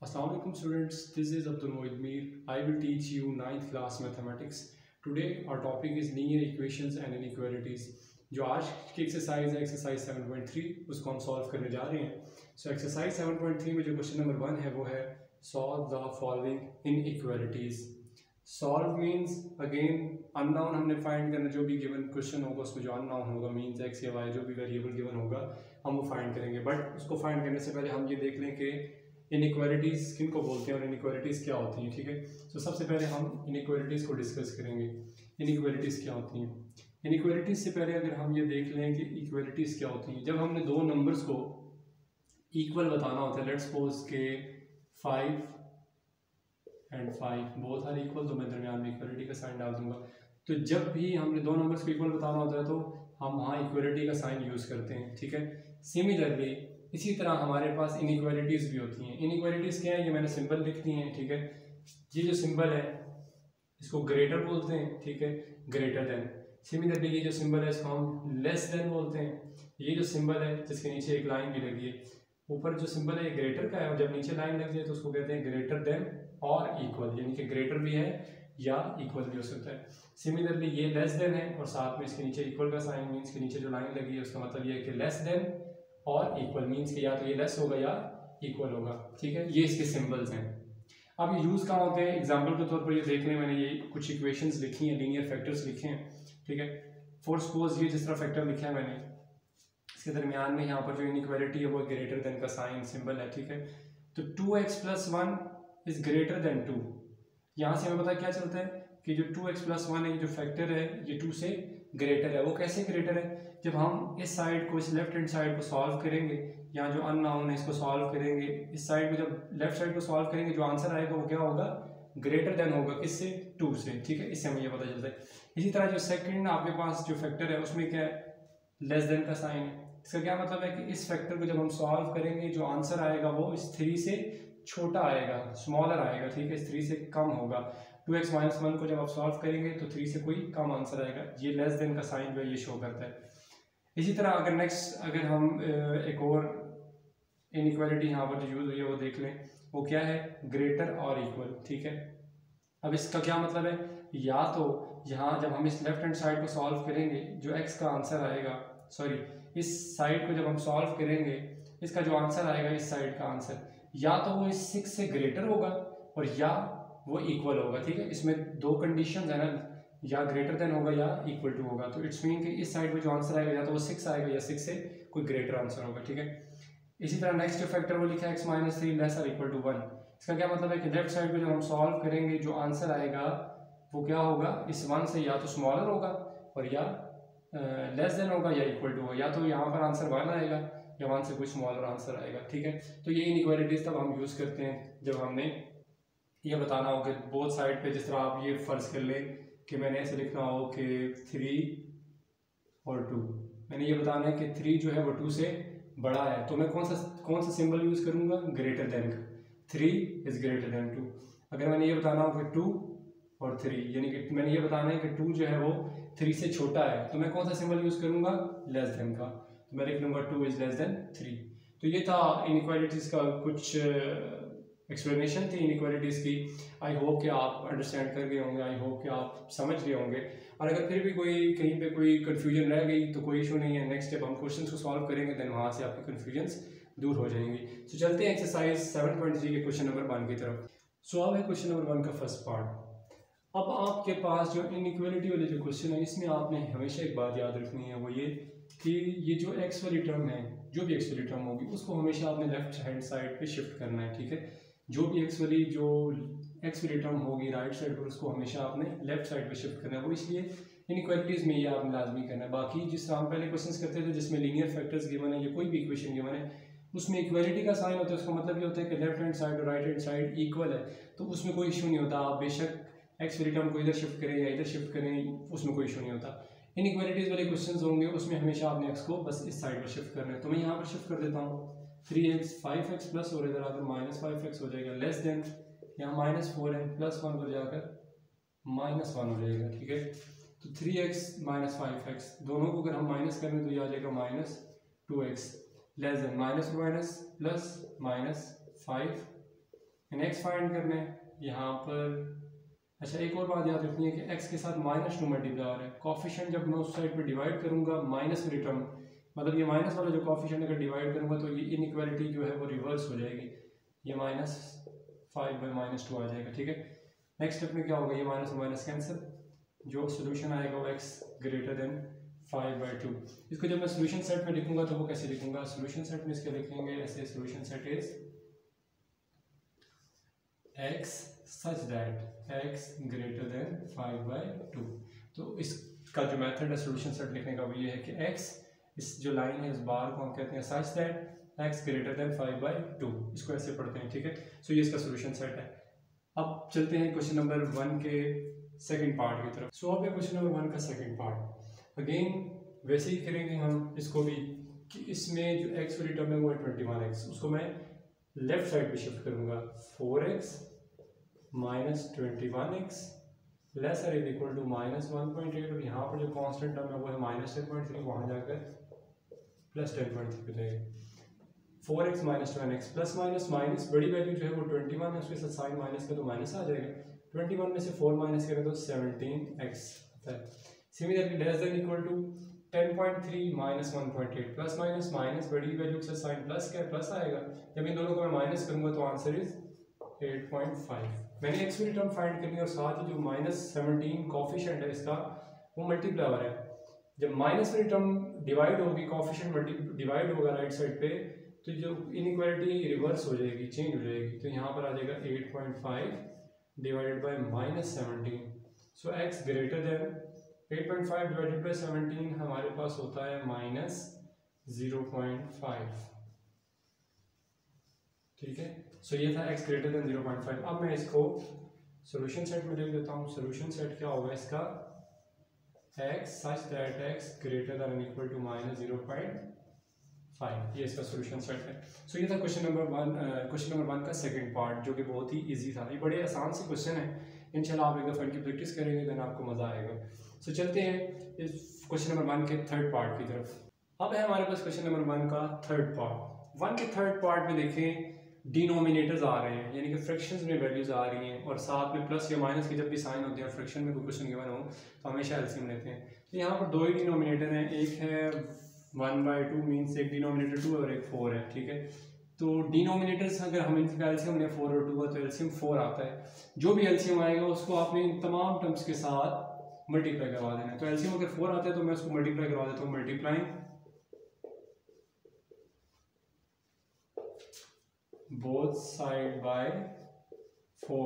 Assalamu alaikum students, this is Abdul Moid Mir. I will teach you 9th class mathematics. Today our topic is linear equations and inequalities. जो आज की exercise है exercise 7.3 उसको हम solve करने जा रहे हैं. सो एक्सरसाइज 7.3 में जो क्वेश्चन नंबर 1 है वो है solve the following inequalities. Solve means again unknown हमने फाइंड करना, जो भी गिवन क्वेश्चन होगा उसमें जो अननोन होगा मीन्स एक्स या वाई जो भी वेरिएबल गिवन होगा हम वो फाइंड करेंगे. बट उसको फाइंड करने से पहले हम ये देख लें कि इनइक्वालिटीज़ किन को बोलते हैं और इनइक्वालिटीज़ क्या होती हैं. ठीक है, तो सबसे पहले हम इनइक्वालिटीज़ को डिस्कस करेंगे. इनइक्वालिटीज़ क्या होती हैं. इनइक्वालिटीज़ से पहले अगर हम ये देख लें कि इक्वालिटीज़ क्या होती हैं. जब हमने दो नंबर्स को इक्वल बताना होता है, लेट्स सपोज के 5 एंड 5 बोथ आर इक्वल, तो मैं दरमियान में इक्वलिटी का साइन डाल दूंगा. तो जब भी हमने दो नंबर्स को इक्वल बताना होता है तो हम वहाँ इक्वलिटी का साइन यूज़ करते हैं. ठीक है, सिमिलरली इसी तरह हमारे पास इनइक्वालिटीज़ भी होती हैं. इनइक्वालिटीज़ क्या है, ये मैंने सिंबल लिख दी हैं. ठीक है, ये जो सिंबल है इसको ग्रेटर बोलते हैं. ठीक है, ग्रेटर देन. सिमिलरली ये जो सिंबल है इसको हम लेस देन बोलते हैं. ये जो सिंबल है जिसके नीचे एक लाइन भी लगी है, ऊपर जो सिंबल है ये ग्रेटर का है और जब नीचे लाइन लगी है तो उसको कहते हैं ग्रेटर देन और इक्वल, यानी कि ग्रेटर भी है या इक्वल भी हो सकता है. सिमिलरली ये लेस देन है और साथ में इसके नीचे इक्वल का साइन मीन्स के नीचे जो लाइन लगी है उसका मतलब ये है कि लेस देन और इक्वल मीन्स कि या तो ये लेस होगा या इक्वल होगा. ठीक है, ये इसके सिंबल्स हैं. अब ये यूज़ कहाँ होते हैं, एग्जांपल के तौर पर ये देख लें. मैंने ये कुछ इक्वेशंस लिखी हैं, लीनियर फैक्टर्स लिखे हैं. ठीक है, फॉर सपोज ये जिस तरह फैक्टर लिखा है मैंने, इसके दरमियान में यहाँ पर जो इनइक्वालिटी है वो ग्रेटर देन का साइन सिंबल है. ठीक है, तो 2x + 1 इज ग्रेटर देन 2. यहाँ से हमें पता क्या चलता है कि जो 2x + 1 है, जो फैक्टर है ये 2 से ग्रेटर है. वो कैसे ग्रेटर है, जब हम इस साइड को, इस लेफ्ट हैंड साइड को सॉल्व करेंगे, यहाँ जो अननोन है इसको सॉल्व करेंगे, इस साइड में जब लेफ्ट साइड को सॉल्व करेंगे जो आंसर आएगा वो क्या होगा, ग्रेटर देन होगा. किससे, 2 से. ठीक है, इससे हमें ये पता चलता है. इसी तरह जो सेकंड आपके पास जो फैक्टर है उसमें क्या है, लेस देन का साइन है. इसका क्या मतलब है कि इस फैक्टर को जब हम सॉल्व करेंगे जो आंसर आएगा वो इस 3 से छोटा आएगा, स्मॉलर आएगा. ठीक है, इस 3 से कम होगा. 2x - 1 को जब आप सॉल्व करेंगे तो 3 से कोई कम आंसर आएगा. ये लेस देन का साइन जो है ये शो करता है. इसी तरह अगर नेक्स्ट अगर हम एक और इनइक्वालिटी यहाँ पर जो यूज़ हुई है वो देख लें, वो क्या है, ग्रेटर और इक्वल. ठीक है, अब इसका क्या मतलब है, या तो यहाँ जब हम इस लेफ्ट हैंड साइड को सॉल्व करेंगे जो x का आंसर आएगा, सॉरी इस साइड को जब हम सॉल्व करेंगे इसका जो आंसर आएगा इस साइड का आंसर, या तो वो इस 6 से ग्रेटर होगा और या वो इक्वल होगा. ठीक है, इसमें दो कंडीशंस है ना, या ग्रेटर देन होगा या इक्वल टू होगा. तो इट्स मीन कि इस साइड में जो आंसर आएगा या तो वो 6 आएगा या 6 से कोई ग्रेटर आंसर होगा. ठीक है, इसी तरह नेक्स्ट जो फैक्टर वो लिखा है x - 3 लेस और इक्वल टू 1. इसका क्या मतलब है कि लेफ्ट साइड को जब हम सॉल्व करेंगे जो आंसर आएगा वो क्या होगा, इस 1 से या तो स्मॉलर होगा और या लेस देन होगा या इक्वल टू होगा. या तो यहाँ पर आंसर 1 आएगा या 1 से कोई स्मॉलर आंसर आएगा. ठीक है, तो ये इनइक्वालिटीज तब हम यूज़ करते हैं जब हमने ये बताना हो कि बोथ साइड पे, जिस तरह आप ये फ़र्ज़ कर लें कि मैंने ऐसे लिखना हो कि 3 और 2, मैंने ये बताना है कि 3 जो है वो 2 से बड़ा है, तो मैं कौन सा सिंबल यूज़ करूँगा, ग्रेटर देन का. 3 इज़ ग्रेटर देन 2. अगर मैंने ये बताना हो कि 2 और 3, यानी कि मैंने ये बताना है कि 2 जो है वो 3 से छोटा है, तो मैं कौन सा सिंबल यूज़ करूँगा, लेस देन का. तो मैं लिख लूँगा 2 इज़ लेस देन 3. तो ये था इनइक्वालिटीज़ का कुछ एक्सप्लेनेशन थी इनइक्वालिटीज़ की. आई होप कि आप अंडरस्टैंड कर गए होंगे, आई होप कि आप समझ गए होंगे. और अगर फिर भी कोई कहीं पे कोई कन्फ्यूजन रह गई तो कोई इशू नहीं है. नेक्स्ट जब हम क्वेश्चंस को सॉल्व करेंगे देन वहाँ से आपकी कन्फ्यूजन्स दूर हो जाएंगी. तो चलते हैं एक्सरसाइज 7.3 के क्वेश्चन नंबर 1 की तरफ. सो अब है क्वेश्चन नंबर 1 का फर्स्ट पार्ट. अब आपके पास जो इनइक्वालिटी वाले जो क्वेश्चन है इसमें आपने हमेशा एक बात याद रखनी है, वो ये कि ये जो एक्स वाली टर्म है, जो भी एक्स वाली टर्म होगी उसको हमेशा आपने लेफ्ट हैंड साइड पे शिफ्ट करना है. ठीक है, जो भी एक्स वाली टर्म होगी राइट साइड पर उसको हमेशा आपने लेफ्ट साइड पे शिफ्ट करना है. वो इसलिए इनइक्वालिटीज़ में ये आपने लाजमी करना है. बाकी जिस तरह हम पहले क्वेश्चंस करते थे जिसमें लीनियर फैक्टर्स गिवन है या कोई भी इक्वेशन गिवन है उसमें इक्वालिटी का साइन होता है, उसका मतलब ये होता है कि लेफ्ट हैंड साइड और राइट हैंड साइड इक्वल है, तो उसमें कोई इशू नहीं होता. आप बेशक एक्स वाली टर्म को इधर शिफ्ट करें या इधर शिफ्ट करें, उसमें कोई इशू नहीं होता. इनइक्वालिटीज़ वाले क्वेश्चंस होंगे उसमें हमेशा आपने एक्स को बस इस साइड पर शिफ्ट करना है. तो मैं यहाँ पर शिफ्ट कर देता हूँ 3x 5x प्लस और इधर आकर -5x हो जाएगा, लेस देन यहाँ -4 है, +1 पर जाकर -1 हो जाएगा. ठीक है, तो 3x - 5x दोनों को अगर हम माइनस करें तो ये आ जाएगा -2x, less than minus plus -5 x find करना है यहाँ पर। अच्छा एक और बात याद रखनी है कि x के साथ -2 मल्टीप्लाई हो रहा है, कॉफिशिएंट जब मैं उस साइड पे डिवाइड करूंगा माइनस वाली टर्म, मतलब ये माइनस वाला जो कॉफिशिएंट अगर डिवाइड करूंगा तो ये इनइक्वालिटी जो है वो रिवर्स हो जाएगी, ये -5/-2 आ जाएगा। ठीक है, नेक्स्ट स्टेप में क्या होगा, ये माइनस और माइनस कैंसिल, जो सोल्यूशन आएगा वो x ग्रेटर देन 5/2। इसको जब मैं सोल्यूशन सेट में लिखूंगा तो वो कैसे लिखूंगा, सोल्यूशन सेट में इसके लिखेंगे ऐसे, solution set is x such that x greater than 5/2। तो इसका जो मेथड है सोल्यूशन सेट लिखने का वो ये है कि x, इस जो लाइन है इस बार को हम कहते हैं such that x greater than 5/2, इसको ऐसे पढ़ते हैं। ठीक है, सो ये इसका सोल्यूशन सेट है। अब चलते हैं क्वेश्चन नंबर 1 के सेकंड पार्ट की तरफ। सो अब क्वेश्चन नंबर 1 का सेकंड पार्ट अगेन वैसे ही करेंगे हम इसको भी, कि इसमें जो x वाली टर्म है वो है 21x, उसको मैं लेफ्ट साइड पे शिफ्ट करूंगा, 4x minus 21x lesser is equal to -1.8, और यहाँ पर जो कांस्टेंट टर्म है वो है -10.3, वहाँ जाकर +10.3 पे जाएगा। 4x minus 1x plus minus minus बड़ी वैल्यू जो है वो 21 है, उसके साथ साइन माइनस का तो माइनस आ जाएगा, 21 में से 4 माइनस करें तो 17x आता है। Similarly less than equal to 10.3 minus 1.8 plus minus minus बड़ी वैल्यू से साइन प्लस क्या प्लस आएगा, जब इन दोनों को मैं माइनस करूंगा तो आंसर इज 8.5। मैंने एक्स वाली टर्म फाइंड करनी है और साथ ही जो -17 कॉफिशिएंट है इसका वो मल्टीप्लाई हो रहा है। जब माइनस वाली टर्म डिवाइड होगी, कॉफिशिएंट डिवाइड होगा राइट साइड पे, तो जो इनइक्वालिटी रिवर्स हो जाएगी, चेंज हो जाएगी, तो यहाँ पर आ जाएगा 8.5 divided by -17। So x greater than 8.5 divided by 17 हमारे पास होता है -0.5। ठीक है, सो ये था x ग्रेटर देन 0.5। अब मैं इसको सॉल्यूशन सेट में लिख देता हूँ। सॉल्यूशन सेट क्या होगा इसका, x such that x greater than equal to -0.5, ये इसका सॉल्यूशन सेट है। सो ये था क्वेश्चन नंबर 1 का सेकंड पार्ट, जो कि बहुत ही इजी था। ये बड़े आसान से क्वेश्चन है, इंशाल्लाह आप एक दफ़ा इनकी प्रैक्टिस करेंगे देन आपको मज़ा आएगा। सो चलते हैं इस क्वेश्चन नंबर 1 के थर्ड पार्ट की तरफ। अब है हमारे पास क्वेश्चन नंबर 1 का थर्ड पार्ट। 1 के थर्ड पार्ट में देखें डिनोमिनेटर्स आ रहे हैं, यानी कि फ्रैक्शंस में वैल्यूज आ रही हैं, और साथ में प्लस या माइनस की जब भी साइन होते हैं फ्रैक्शन में कोई क्वेश्चन गिवन हो तो हमेशा एलसीएम लेते हैं। तो यहाँ पर दो ही डिनोमिनेटर हैं, एक है 1/2 मीन्स एक डिनोमिनेटर 2 और एक 4 है। ठीक है, तो डिनोमिनेटर्स अगर हम इनका एलसीएम लें 4 और 2 का, तो एलसीएम 4 आता है। जो भी एलसीएम आएगा उसको आपने इन तमाम टर्म्स के साथ मल्टीप्लाई करवा देना है। तो एलसीएम अगर 4 आता है तो मैं उसको मल्टीप्लाई करवा देता हूँ, multiplying both side by 4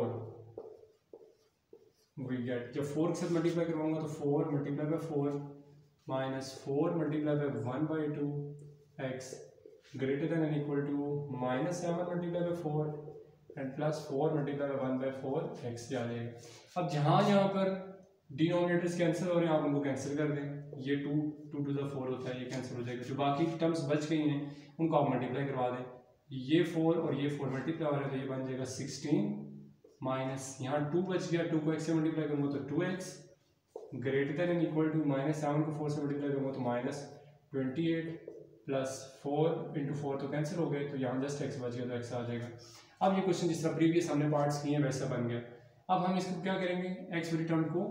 we get, जब 4 के साथ मल्टीप्लाई करवाऊंगा तो 4 multiply by 4 minus 4 multiply by 1/2 x greater than and equal to -7 multiply by 4 and plus 4 multiply by 1/4 x आ जाएगा। अब जहाँ यहाँ पर डिनोमिनेटर्स कैंसिल हो रहे हैं आप उनको कैंसिल कर दें, ये 2 टू द 4 होता है, ये कैंसिल हो जाएगा। जो बाकी टर्म्स बच गई हैं उनको आप मल्टीप्लाई करवा दें, ये 4 और ये 4 मल्टीप्लाई हो रहा है तो ये बन जाएगा 16 माइनस यहाँ 2 बच गया, 2 को x से मल्टीप्लाई करूँगा तो 2x greater than and equal to -7 को 4 से मल्टीप्लाई करूँगा तो -28 प्लस 4 इंटू 4 तो कैंसिल हो गए, तो यहाँ जस्ट x बच गया तो x आ जाएगा। अब ये क्वेश्चन जिस तरह प्रीवियस हमने पार्ट्स किए हैं वैसा बन गया। अब हम इसको क्या करेंगे, x वाली टर्म को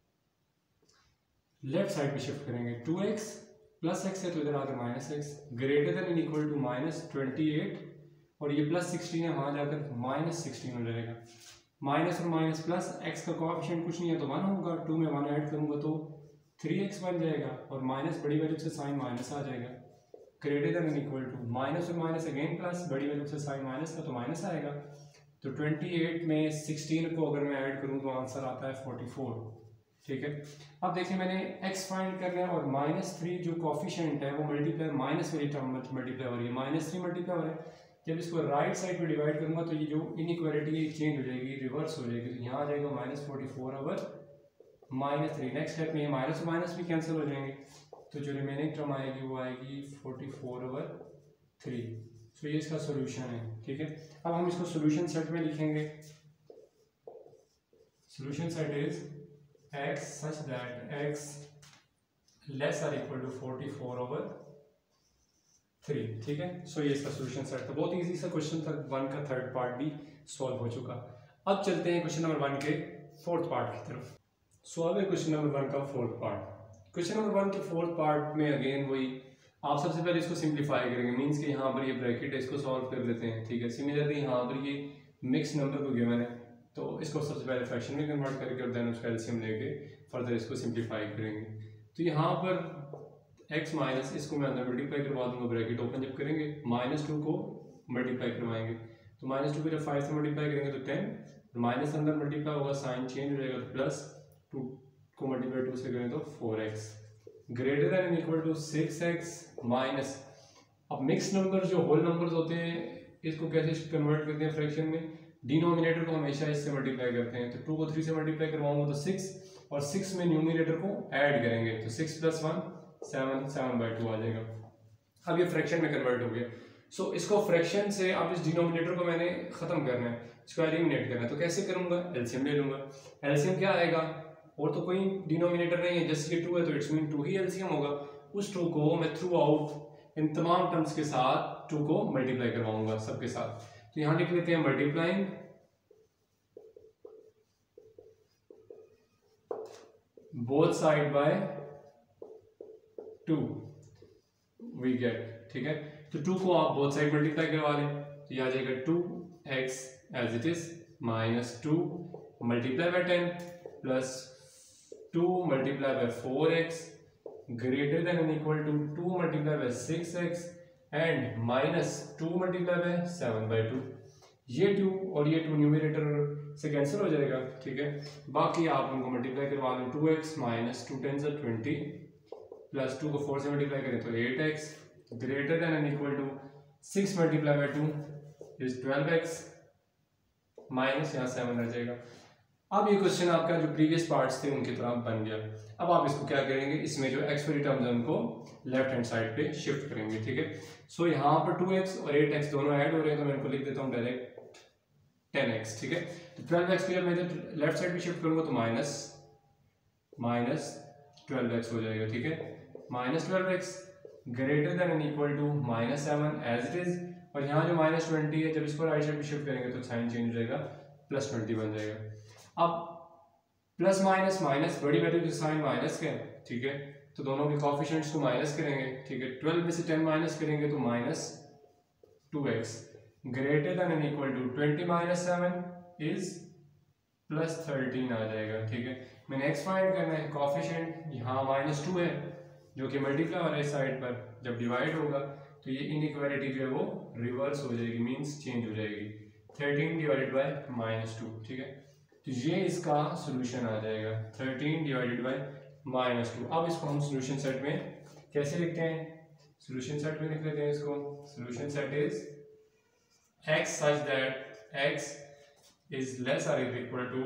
लेफ्ट साइड पे शिफ्ट करेंगे, 2x प्लस x है तो इधर आकर -x greater than and equal to -28, और ये प्लस 16 है वहाँ जाकर -16 हो जाएगा। माइनस और माइनस प्लस, x का कोएफिशिएंट कुछ नहीं है तो 1 होगा, 2 में 1 ऐड करूँगा तो 3x बन जाएगा, और माइनस बड़ी वैल्यू से साइन माइनस आ जाएगा, greater than and equal to minus और माइनस अगेन प्लस, बड़ी वैल्यू से साइन माइनस का तो माइनस आएगा। तो 28 में 16 को अगर मैं ऐड करूँ तो आंसर आता है 44। ठीक है, अब देखिए मैंने x फाइंड करना है और -3 जो कोफिशिएंट है वो मल्टीप्लाई माइनस वाली टर्म मल्टीप्लाई हो रही है, -3 मल्टीप्लाई हो रहा है। जब इसको राइट साइड पे डिवाइड करूंगा तो ये जो इनइक्वालिटी है चेंज हो जाएगी, रिवर्स हो जाएगी, तो यहाँ आ जाएगा -44 ओवर -3। नेक्स्ट स्टेप में ये माइनस और माइनस भी कैंसिल हो जाएंगे, तो जो रिमेनिंग टर्म आएगी वो आएगी 44 ओवर 3। तो ये इसका सोल्यूशन है। ठीक है, अब हम इसको सोल्यूशन सेट में लिखेंगे। सोल्यूशन set is x such that x less or equal to 44 over 3। ठीक है, सो ये इसका सोल्यूशन सेट था। बहुत इजी सा क्वेश्चन था, 1 का थर्ड पार्ट भी सॉल्व हो चुका। अब चलते हैं क्वेश्चन नंबर 1 के फोर्थ पार्ट की तरफ। सो अब है क्वेश्चन नंबर 1 का फोर्थ पार्ट। क्वेश्चन नंबर 1 के फोर्थ पार्ट में अगेन वही, आप सबसे पहले इसको सिंप्लीफाई करेंगे, मीन्स कि यहाँ पर ये ब्रैकेट है, इसको सॉल्व कर लेते हैं। ठीक है, सिमिलरली यहाँ पर ये मिक्स नंबर को गिवन है, तो इसको सबसे पहले फ्रैक्शन में कन्वर्ट करके और देन उसका एलसीएम लेके फर्दर इसको सिंप्लीफाई करेंगे। तो यहाँ पर x माइनस, इसको मैं अंदर मल्टीप्लाई करवा दूंगा, ब्रैकेट ओपन जब करेंगे -2 को मल्टीप्लाई करवाएंगे, तो -2 को जब 5 से मल्टीप्लाई करेंगे तो 10, माइनस अंदर मल्टीप्लाई होगा, साइन चेंज हो जाएगा, तो +2 को मल्टीप्लाई 2 से करें तो 4x greater than equal to 6x minus. अब मिक्स नंबर जो होल नंबर्स होते हैं इसको कैसे कन्वर्ट करते हैं फ्रैक्शन में, डिनोमिनेटर को हमेशा इससे मल्टीप्लाई करते हैं, तो 2 को 3 से मल्टीप्लाई करवाऊंगा तो 6, और 6 में न्यूमिनेटर को ऐड करेंगे तो 6 + 1 7, 7/2 आ जाएगा। अब ये फ्रैक्शन में कन्वर्ट हो गया। सो इसको फ्रैक्शन से, अब इस डिनोमिनेटर को मैंने खत्म करना है, इसको एलिमिनेट करना है, तो कैसे करूंगा, एलसीएम ले लूंगा। एलसीएम क्या आएगा, और तो कोई डिनोमिनेटर नहीं है, जस्ट ये 2 है तो इट्स मीन 2 ही एलसीएम होगा। उस 2 को मैं थ्रू आउट इन तमाम टर्म्स के साथ 2 को मल्टीप्लाई करवाऊंगा सबके साथ। तो यहां लिख लेते हैं multiplying both side by 2 we get. ठीक है, तो 2 को आप बोथ साइड मल्टीप्लाई करवा लें, तो ये आ जाएगा 2x as it is -2 multiply by 10 plus 2 multiply by 4x greater than and equal to 2 multiply by 6x and -2 multiply by 7/2। ये 2 और ये 2 न्यूमरेटर से कैंसिल हो जाएगा। ठीक है, बाकी आप उनको मल्टीप्लाई करवा लें, 2x -2 10 से 20 प्लस 2 को 4 से मल्टीप्लाई करें तो 8x greater than and equal to 6 multiply by 2 is 12x minus यहाँ 7 रह जाएगा। अब ये क्वेश्चन आपका जो प्रीवियस पार्ट्स थे उनकी तरह बन गया। अब आप इसको क्या करेंगे, इसमें जो एक्स वाली टर्म्स है उनको लेफ्ट हैंड साइड पे शिफ्ट करेंगे। ठीक है, सो यहाँ पर 2x और 8x दोनों ऐड हो रहे हैं, तो मैं इनको लिख देता हूँ डायरेक्ट 10x। ठीक है, तो 12x को जब मैं लेफ्ट साइड पे शिफ्ट करूंगा तो माइनस 12x हो जाएगा। ठीक है, -12x greater than and equal to -7 as it is, और यहाँ जो -20 है जब इसको राइट साइड पे शिफ्ट करेंगे तो साइन चेंज हो जाएगा, +20 बन जाएगा। अब प्लस माइनस माइनस, बड़ी वैल्यू के साइन माइनस के, ठीक है, तो दोनों के कोएफिशिएंट्स को माइनस करेंगे। ठीक है, 12 में से 10 माइनस करेंगे तो -2x greater than and equal to 20 - 7 is +13 आ जाएगा। ठीक है, मैंने x फाइंड करना है, कोएफिशिएंट यहाँ -2 है जो कि मल्टीप्लाई हो रहा है इस साइड पर, जब डिवाइड होगा तो ये इनइक्वालिटी जो है वो रिवर्स हो जाएगी, मींस चेंज हो जाएगी, 13 डिवाइडेड बाय -2। ठीक है, तो ये इसका सॉल्यूशन आ जाएगा 13 डिवाइडेड बाय -2। अब इसको हम सॉल्यूशन सेट में कैसे लिखते हैं, सॉल्यूशन सेट में लिख लेते हैं इसको। Solution set is x such that x is less or equal to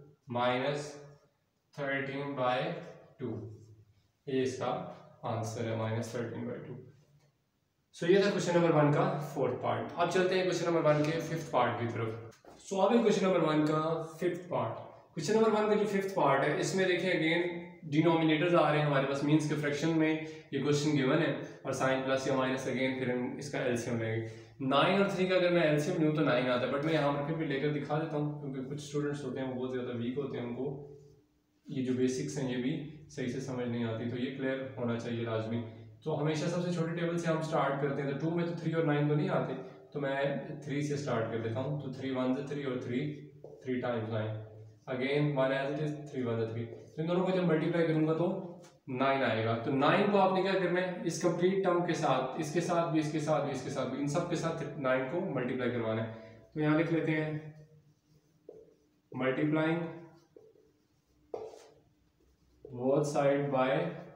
-13/2। ये इसका आंसर है, -13/2। सो ये था क्वेश्चन नंबर 1 का फोर्थ पार्ट। अब चलते हैं क्वेश्चन नंबर 1 के फिफ्थ पार्ट की तरफ। सो अब क्वेश्चन नंबर 1 का फिफ्थ पार्ट। क्वेश्चन नंबर 1 का जो फिफ्थ पार्ट है इसमें देखिए अगेन डिनोमिनेटर्स आ रहे हैं हमारे पास, मींस के फ्रैक्शन में ये क्वेश्चन गिवन है और साइन प्लस या माइनस, अगेन फिर हम इसका एलसीएम लेंगे। 9 और 3 का अगर मैं एलसीएम लूँ तो 9 आता है, बट मैं यहाँ पर फिर भी लेकर दिखा देता हूँ क्योंकि कुछ स्टूडेंट्स होते हैं वो बहुत ज़्यादा वीक होते हैं, उनको ये जो बेसिक्स हैं ये भी सही से समझ नहीं आती, तो ये क्लियर होना चाहिए लाजमी। तो हमेशा सबसे छोटे टेबल से हम स्टार्ट करते हैं, तो 2 में तो 3 और 9 तो नहीं आते, तो मैं 3 से स्टार्ट कर देता हूँ। तो 3 1 से 3 और 3 times 9, again 1 as it is 3 1 से 3, तो इन दोनों को जब मल्टीप्लाई करूंगा तो 9 आएगा। तो 9 को आपने क्या करना है, इस कंप्लीट टर्म के साथ, इसके साथ भी, इसके साथ भी, इसके साथ भी, इन सब के साथ 9 को मल्टीप्लाई करवाना है। तो यहाँ लिख लेते हैं multiplying both side by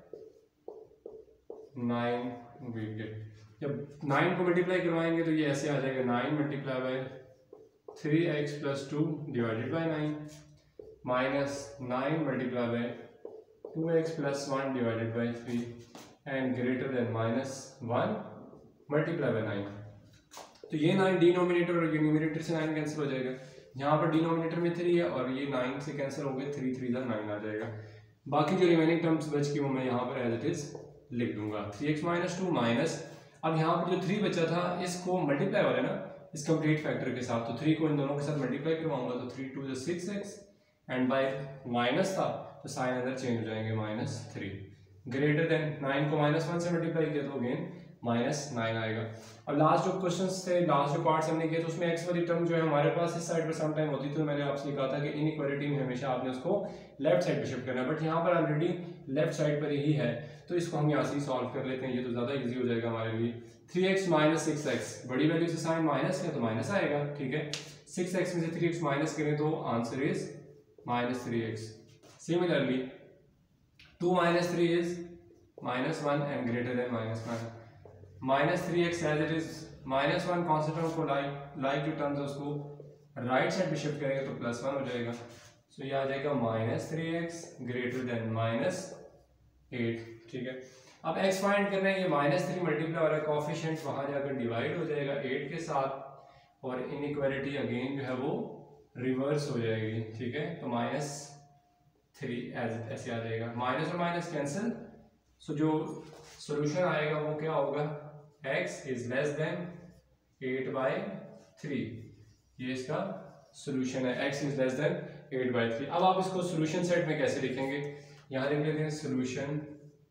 9 we get. जब 9 को मल्टीप्लाई करवाएंगे तो ये ऐसे आ जाएगा 9 multiply by 3x + 2 divided by 9 minus 9 multiply by 2x + 1 divided by 3 and greater than -1 multiply by 9। तो ये 9 डिनोमिनेटर और न्यूमरेटर से 9 कैंसिल हो जाएगा। यहाँ पर डिनोमिनेटर में 3 है और ये 9 से कैंसिल हो गए, 3 3 9 आ जाएगा। बाकी जो रिमेनिंग टर्म्स बच की वो मैं यहाँ पर एज इट इज लिख दूंगा। 3x - 2 माइनस, अब यहाँ पर जो 3 बचा था इसको मल्टीप्लाई हो रहा है ना इस कंप्लीट फैक्टर के साथ, तो 3 को इन दोनों के साथ मल्टीप्लाई करवाऊंगा तो 3 2 6x एंड बाय माइनस था तो साइन अंदर चेंज हो जाएंगे -3 ग्रेटर देन 9 को -1 से मल्टीप्लाई किया तो अगेन -9 आएगा। अब लास्ट जो क्वेश्चंस थे, लास्ट जो पार्ट्स हमने किए तो उसमें x वाली टर्म जो है हमारे पास इस साइड पर सम टाइम होती थी, तो मैंने आपसे कहा था कि इनइक्वालिटी में हमेशा आपने उसको लेफ्ट साइड पे शिफ्ट करना है, बट यहाँ पर ऑलरेडी लेफ्ट साइड पर यही है तो इसको हम यहाँ से ही सॉल्व कर लेते हैं, ये तो ज़्यादा इजी हो जाएगा हमारे लिए। 3x - 6x बड़ी वैल्यू से साइन माइनस है तो माइनस आएगा, ठीक है। 6x में से 3x माइनस करें तो answer is -3x। Similarly 2 - 3 is -1 and greater than -1। -3x as it is -1 constant term को लाइक जो टर्म्स है उसको राइट साइड पे शिफ्ट करेंगे तो +1 हो जाएगा, सो ये आ जाएगा -3x ग्रेटर देन -8, ठीक है। अब x फाइंड करना है, ये -3 मल्टीप्लाई हो रहा है, कोएफिशिएंट वहां जाकर डिवाइड हो जाएगा 8 के साथ और इनइक्वालिटी अगेन जो है वो रिवर्स हो जाएगी, ठीक है। तो -3 ऐसे आ जाएगा, माइनस और माइनस कैंसिल, सो जो सॉल्यूशन आएगा वो क्या होगा, x इज लेस देन 8/3, ये इसका सॉल्यूशन है, x इज लेस देन 8/3। अब आप इसको सॉल्यूशन सेट में कैसे लिखेंगे, यहां लिख लेते हैं solution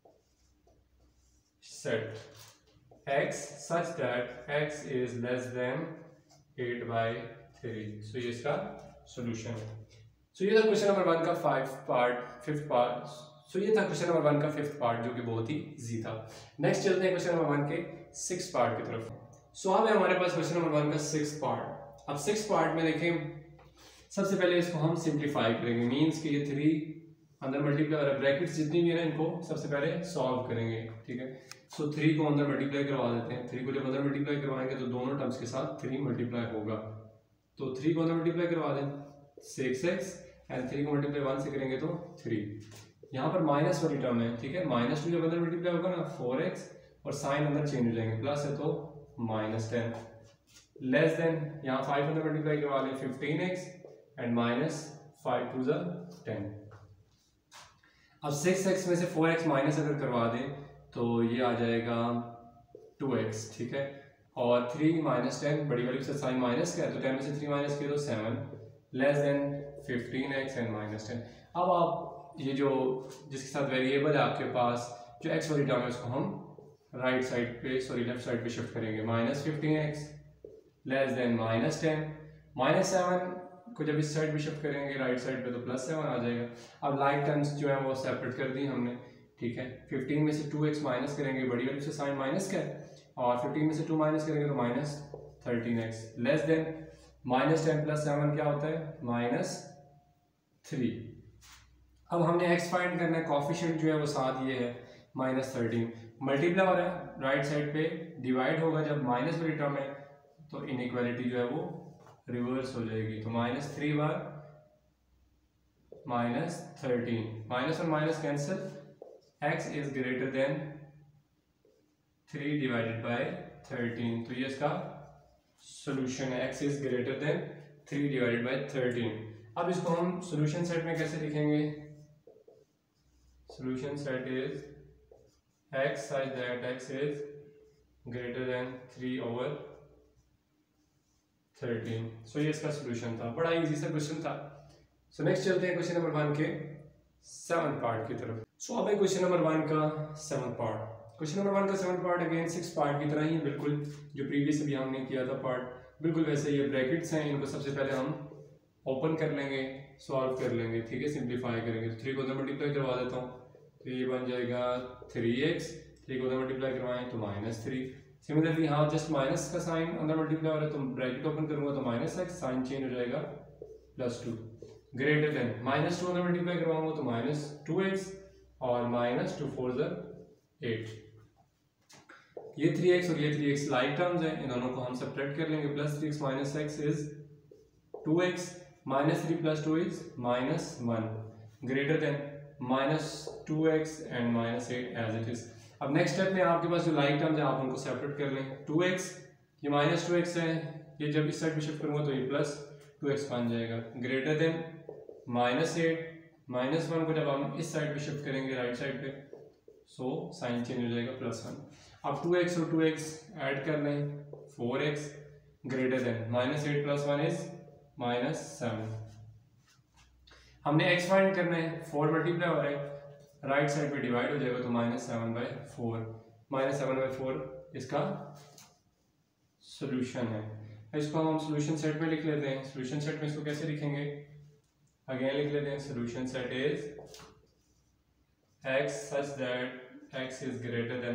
set x such that x is less than 8/3, so ये इसका सॉल्यूशन है। सो ये था क्वेश्चन नंबर 1 का 5th पार्ट, सो ये था क्वेश्चन नंबर 1 का 5th पार्ट जो कि बहुत ही इजी था। नेक्स्ट चलते हैं क्वेश्चन नंबर 1 के 6th पार्ट की तरफ। सो अब है हमारे पास क्वेश्चन नंबर 1 का 6th पार्ट। अब 6th पार्ट में देखें, सबसे पहले इसको हम सिंप्लीफाई करेंगे, मींस कि ये 3 अंदर मल्टीप्लाई और ब्रैकेट्स जितनी भी है ना इनको सबसे पहले सॉल्व करेंगे, ठीक है। सो 3 को अंदर मल्टीप्लाई करवा देते हैं, 3 को जब अंदर मल्टीप्लाई करवाएंगे तो दोनों टर्म्स के साथ 3 मल्टीप्लाई होगा, तो 3 को अंदर मल्टीप्लाई करवा दें 6x एंड 3 को मल्टीप्लाई 1 से करेंगे तो 3। यहाँ पर माइनस वाली टर्म है, ठीक है, -2 जब अंदर मल्टीप्लाई होगा ना 4x और साइन अंदर चेंज हो जाएंगे, प्लस है तो -10 लेस देन, यहाँ 5 अंदर मल्टीप्लाई करवा लें 15x एंड -5 2 10। अब 6x में से 4x माइनस अगर करवा दें तो ये आ जाएगा 2x, ठीक है, और 3 - 10 बड़ी वैल्यू से साइन माइनस का है तो 10 में से 3 माइनस किया तो 7 लेस देन 15x एंड -10। अब आप ये जो जिसके साथ वेरिएबल है आपके पास जो x वाली टर्म है उसको हम राइट साइड पे लेफ्ट साइड पे शिफ्ट करेंगे, -15x लेस देन -10, -7 को जब इस साइड पे शिफ्ट करेंगे राइट साइड पे तो +7 आ जाएगा। अब लाइक टर्म्स जो है वो सेपरेट कर दी हमने, ठीक है। 15 में से 2x माइनस करेंगे, बड़ी वैल्यू से साइन माइनस का है, और 15 में से 2 माइनस करेंगे तो -13x लेस देन -10 + 7 क्या होता है -3। अब हमने x फाइंड करना है, कोएफिशिएंट जो है वो साथ ये है -13, मल्टीप्लाई हो रहा है राइट साइड पे, डिवाइड होगा जब माइनस वाली टर्म है तो इनइक्वालिटी जो है वो रिवर्स हो जाएगी, तो -3 बार -13, माइनस और minus cancel, x is greater than 3 divided by 13, तो ये इसका सॉल्यूशन है, x is greater than 3 divided by 13। अब इसको हम सॉल्यूशन सेट में कैसे लिखेंगे, solution set is x such that x is greater than 3/13, so ये इसका सॉल्यूशन था, बड़ा इजी सा क्वेश्चन था। सो नेक्स्ट चलते हैं क्वेश्चन नंबर 1 के 7th पार्ट की तरफ। सो अब है क्वेश्चन नंबर 1 का 7th पार्ट। क्वेश्चन नंबर 1 का 7th part again 6th part की तरह ही बिल्कुल जो प्रीवियस अभी हमने किया था पार्ट बिल्कुल वैसे, ये ब्रैकेट्स हैं, इनको सबसे पहले हम ओपन कर लेंगे, सॉल्व कर लेंगे, ठीक है, सिंप्लीफाई करेंगे। तो 3 को अंदर मल्टीप्लाई करवा देता हूँ तो ये बन जाएगा 3x, 3 को अंदर मल्टीप्लाई करवाएं तो -3। सिमिलरली यहाँ जस्ट माइनस का साइन अंदर मल्टीप्लाई हो रहा है तो ब्रैकेट ओपन करूंगा तो -x, साइन चेंज हो जाएगा +2 ग्रेटर देन -2 अंदर मल्टीप्लाई करवाऊंगा तो -2x और -2 4 8। ये 3x और ये 3x लाइक टर्म्स हैं, इन दोनों को हम सब्ट्रैक्ट कर लेंगे, +3x - x is 2x, -3 + 2 is -1 greater than -2x and -8 as it is. अब नेक्स्ट स्टेप में आपके पास जो लाइक टर्म्स है आप उनको सेपरेट कर लें, 2x ये -2x है, ये जब इस साइड पे शिफ्ट करूंगा तो ये +2x बन जाएगा, ग्रेटर देन -8, -1 को जब हम इस साइड पे शिफ्ट करेंगे राइट साइड पे सो साइन चेंज हो जाएगा +1। अब 2x और 2x ऐड कर लें, 4x ग्रेटर देन -8 + 1 इज -7। हमने x फाइंड करना है, 4 मल्टीप्लाई हो रहा है, राइट साइड पे डिवाइड हो जाएगा तो -7/4, -7/4 इसका सॉल्यूशन है। इसको हम सॉल्यूशन सेट में लिख लेते हैं। सॉल्यूशन सेट में इसको कैसे लिखेंगे, अगेन लिख लेते हैं, solution set is x such that x is greater than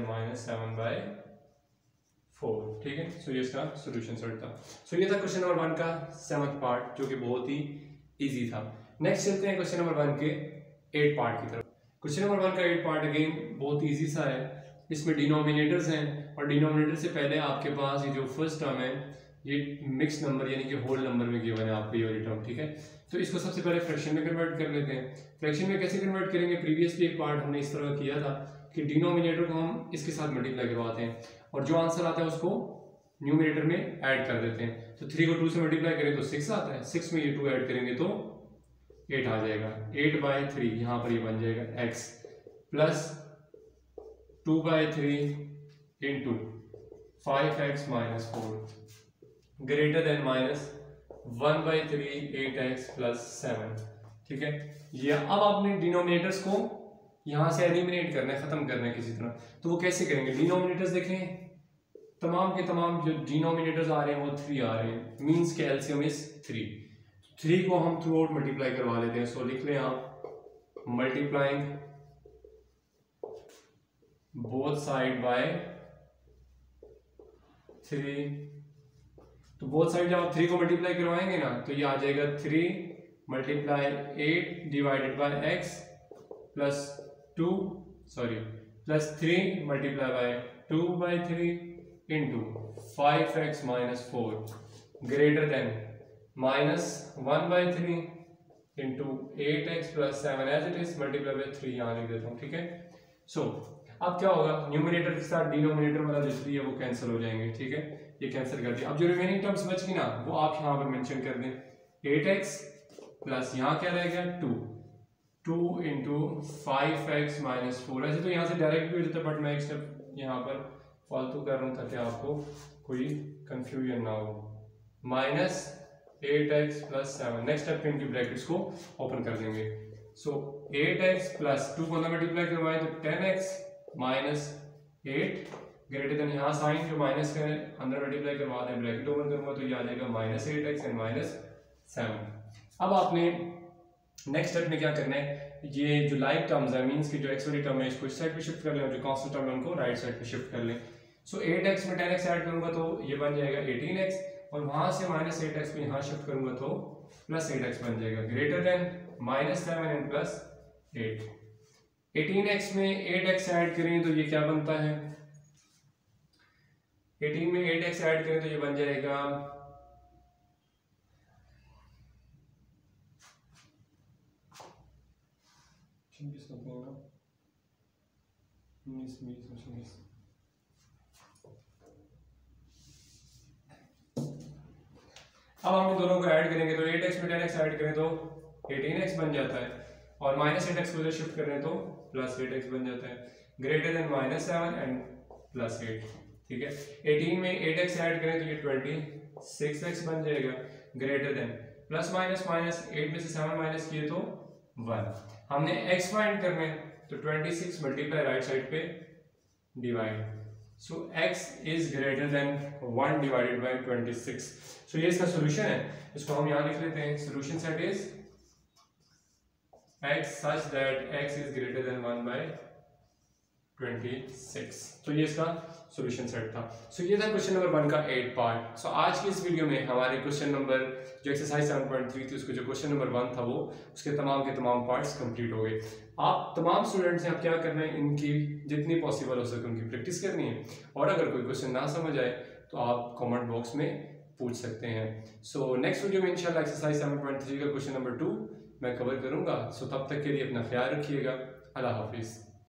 -7/4, ठीक है। सो ये इसका सॉल्यूशन सेट था। सो ये था क्वेश्चन नंबर 1 का 7th पार्ट, जो कि बहुत ही इजी था। नेक्स्ट चलते हैं क्वेश्चन नंबर 1 के 8 पार्ट की तरफ। क्वेश्चन नंबर 1 का 8 पार्ट अगेन बहुत इजी सा है। इसमें डिनोमिनेटर्स हैं और डिनोमिनेटर से पहले आपके पास ये जो फर्स्ट टर्म है ये मिक्स नंबर यानी कि होल नंबर में गिवन है आपको ये वाली टर्म, ठीक है। तो इसको सबसे पहले फ्रैक्शन में कन्वर्ट कर लेते हैं। फ्रैक्शन में कैसे कन्वर्ट करेंगे, प्रीवियसली एक पार्ट हमने इस तरह किया था कि डिनोमिनेटर को हम इसके साथ मल्टीप्लाई करवाते हैं और जो आंसर आता है उसको न्यूमिनेटर में ऐड कर देते हैं। तो 3 को 2 से मल्टीप्लाई करें तो 6 आता है, 6 में ये 2 ऐड करेंगे तो 8 आ जाएगा। 8/3 यहाँ पर ये बन जाएगा x plus 2/3 into 5x - 4 greater than -1/3 8x + 7, ठीक है। ये अब आपने डिनोमिनेटर्स को यहां से एलिमिनेट करना है, खत्म करना है किसी तरह। तो वो कैसे करेंगे, डिनोमिनेटर्स देखें, तमाम के तमाम जो डिनोमिनेटर्स आ रहे हैं वो 3 आ रहे हैं, मींस के एलसीएम इज 3। 3 को हम थ्रू आउट मल्टीप्लाई करवा लेते हैं। सो लिख लें आप मल्टीप्लाइंग बोथ साइड बाय 3। तो बोथ साइड जब आप 3 को मल्टीप्लाई करवाएंगे ना तो ये आ जाएगा 3 × 8 divided by x plus 3 multiply by 2/3 into 5x - 4 greater than -1/3 into 8x + 7 as it is multiply by 3 यहाँ लिख देता हूँ, ठीक है। सो अब क्या होगा, न्यूमिनेटर के साथ डिनोमिनेटर वाला जो 3 है वो कैंसिल हो जाएंगे, ठीक है। ये कैंसिल कर दिया। अब जो रिमेनिंग टर्म्स बच गई ना वो आप यहाँ पर मेंशन कर दें। 8x प्लस यहाँ क्या रहेगा 2 इंटू 5x - 4। ऐसे तो यहाँ से डायरेक्ट भी हो जाता है बट मैं एक स्टेप यहाँ पर फालतू कर रहा हूँ ताकि आपको कोई कंफ्यूजन ना हो। -8x + 7, नेक्स्ट स्टेप पे इनकी ब्रैकेट्स को ओपन कर देंगे। सो 8x प्लस 2 को अंदर मल्टीप्लाई करवाएं तो 10x - 8 ग्रेटर देन यहाँ साइन जो माइनस का अंदर मल्टीप्लाई करवा दें, ब्रैकेट ओपन करूंगा तो ये आ जाएगा -8x एंड -7। अब आपने नेक्स्ट स्टेप में क्या करना है, ये जो लाइक टर्म्स है मींस की जो x वाली टर्म है इसको इस साइड पे शिफ्ट कर लें और जो कांस्टेंट टर्म है उनको राइट साइड पे शिफ्ट कर लें। सो 8x में 10x ऐड करूंगा तो ये बन जाएगा 18x और वहां से -8x को यहाँ शिफ्ट करूंगा तो +8x बन जाएगा ग्रेटर देन -7 एंड +8। 18x में 8x ऐड करें तो ये क्या बनता है, 18 में 8x ऐड करें तो ये बन जाएगा 19 अब हम इन दोनों को ऐड करेंगे तो 8x में 10x ऐड करें तो 18x बन जाता है और -8x को इधर शिफ्ट करें तो +8x बन जाता है ग्रेटर देन -7 एंड +8, ठीक है। 18 में 8x ऐड करें तो ये 26x बन जाएगा ग्रेटर देन प्लस माइनस 8 में से 7 माइनस किए तो 1। हमने x फाइंड करना है तो 26 मल्टीप्लाई राइट साइड पे divide, so x is greater than 1 divided by 26। So ये इसका सॉल्यूशन है, इसको हम यहाँ लिख लेते हैं। Solution set is x such that x is greater than 1/26। तो ये इसका सॉल्यूशन सेट था। सो ये था क्वेश्चन नंबर 1 का 8 पार्ट। सो आज की इस वीडियो में हमारे क्वेश्चन नंबर जो एक्सरसाइज 7.3 थी उसको जो क्वेश्चन नंबर 1 था वो उसके तमाम के तमाम पार्ट्स कंप्लीट हो गए। आप तमाम स्टूडेंट्स हैं, आप क्या करना है, इनकी जितनी पॉसिबल हो सके उनकी प्रैक्टिस करनी है और अगर कोई क्वेश्चन ना समझ आए तो आप कमेंट बॉक्स में पूछ सकते हैं। सो नेक्स्ट वीडियो में इंशाल्लाह एक्सरसाइज 7.3 का क्वेश्चन नंबर 2 मैं कवर करूंगा। सो तब तक के लिए अपना ख्याल रखिएगा। अल्लाह हाफिज़।